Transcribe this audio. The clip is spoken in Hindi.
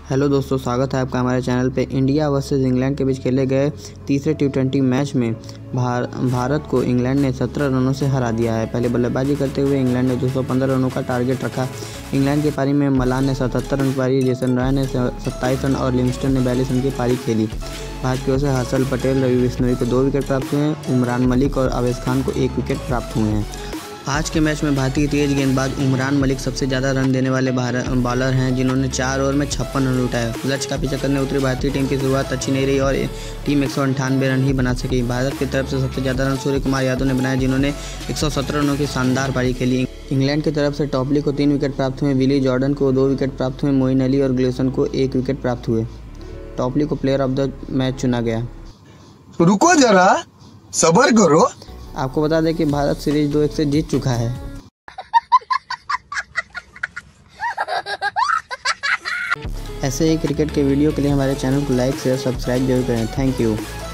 हेलो दोस्तों, स्वागत है आपका हमारे चैनल पे। इंडिया वर्सेस इंग्लैंड के बीच खेले गए तीसरे टी20 मैच में भारत को इंग्लैंड ने 17 रनों से हरा दिया है। पहले बल्लेबाजी करते हुए इंग्लैंड ने 215 रनों का टारगेट रखा। इंग्लैंड की पारी में मलान ने 77 रन पारी, जेसन रॉय ने 27 रन और लिविंगस्टन ने 42 रन की पारी खेली। भारत की ओर से हर्षल पटेल, रवि बिश्नोई को 2 विकेट प्राप्त हुए हैं। उमरान मलिक और अवेश खान को 1 विकेट प्राप्त हुए हैं। आज के मैच में भारतीय तेज गेंदबाज उमरान मलिक सबसे ज़्यादा रन देने वाले बॉलर हैं, जिन्होंने 4 ओवर में 56 रन उठाए। लक्ष्य का पीछा करने उतरी भारतीय टीम की शुरुआत अच्छी नहीं रही और टीम 198 रन ही बना सकी। भारत की तरफ से सबसे ज़्यादा रन सूर्य कुमार यादव ने बनाए, जिन्होंने 117 रनों की शानदार पारी खेली। इंग्लैंड की तरफ से टॉपली को 3 विकेट प्राप्त हुए, विली जॉर्डन को 2 विकेट प्राप्त हुए, मोइन अली और ग्लेसन को 1 विकेट प्राप्त हुए। टॉपली को प्लेयर ऑफ द मैच चुना गया। रुको जरा, सब्र करो। आपको बता दें कि भारत सीरीज 2-1 से जीत चुका है। ऐसे ही क्रिकेट के वीडियो के लिए हमारे चैनल को लाइक शेयर सब्सक्राइब जरूर करें। Thank you.